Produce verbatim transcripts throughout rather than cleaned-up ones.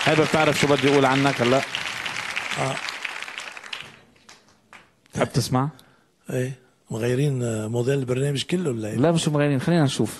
حابب تعرف شو بدي اقول عنك هلا؟ اه حابب تسمع؟ ايه مغيرين موديل البرنامج كله ولا ايه؟ لا مش مغيرين، خلينا نشوف.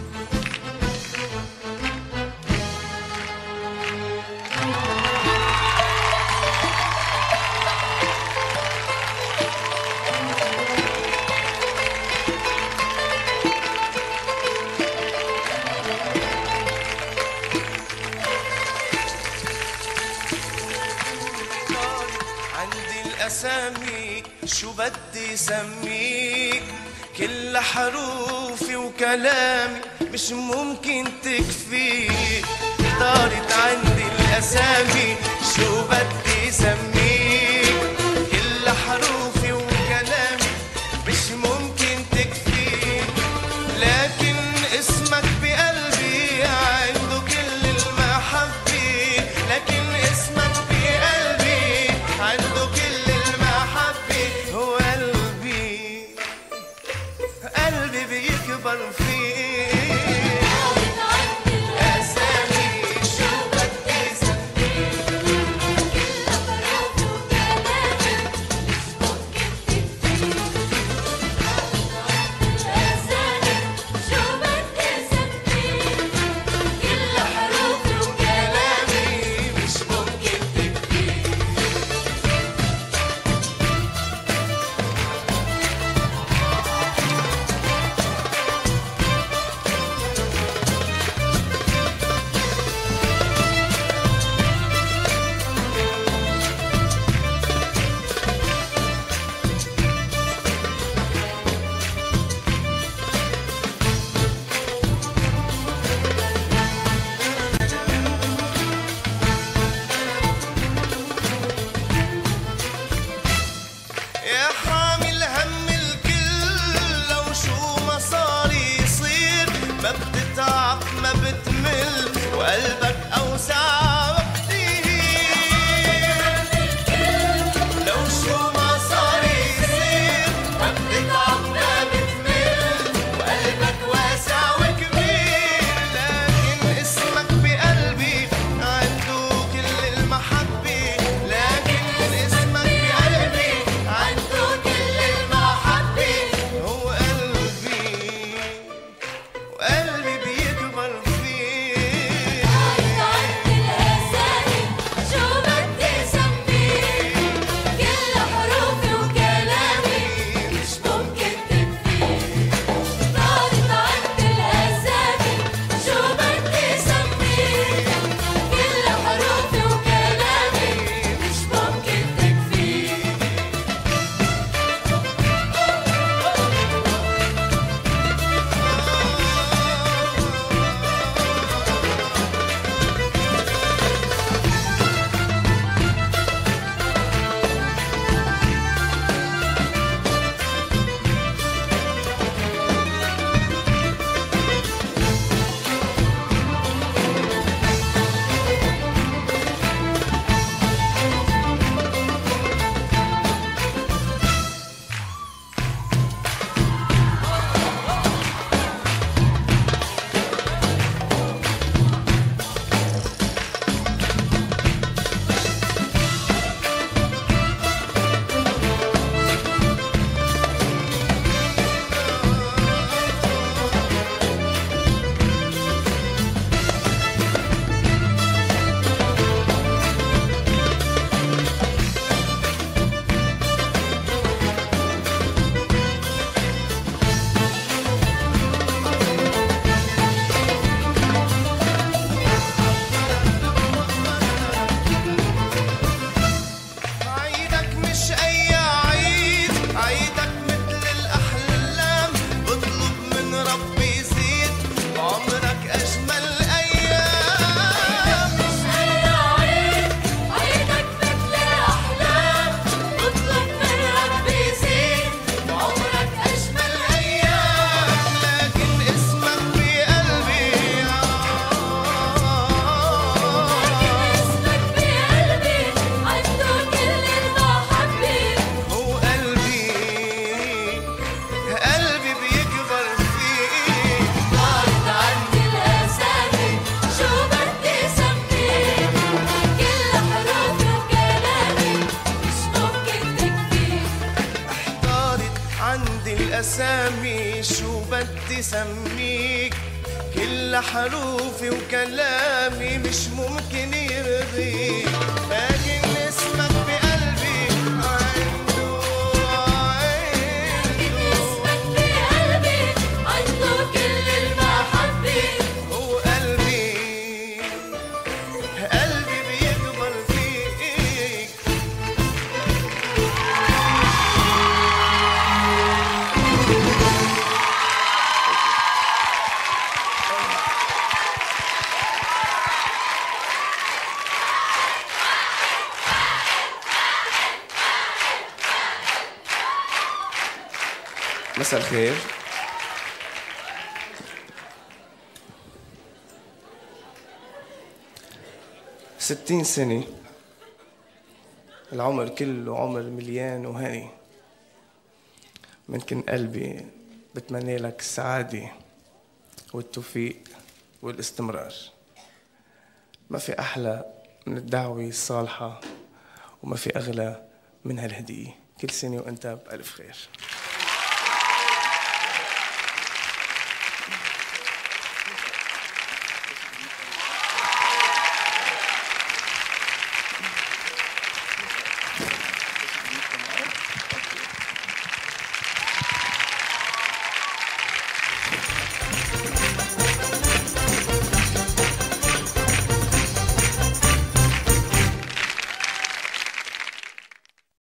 أسامي شو بدي سميك، كل حروفي وكلامي مش ممكن تكفيك. طارت عندي الأسامي شو بدي سميك، كل حروفي وكلامي مش ممكن تكفيك. لكن اسمك بقلبي عنده كل المحبة، لكن اسمك بقلبي عنده كل قلبي بيكبر فيه. أسامي شو بدي سميك، أسامي شو بدي سميك، كل حروفي وكلامي مش ممكن يرضيك، لكن اسمك بقلبي عنده عنده اسمك بقلبي عنده كل المحبة، وقلبي قلبي بيكبر فيك. مساء الخير. ستين سنة، العمر كله عمر مليان وهني، من كن قلبي بتمنى لك السعادة والتوفيق والاستمرار. ما في أحلى من الدعوة الصالحة، وما في أغلى من هالهدية. كل سنة وأنت بألف خير.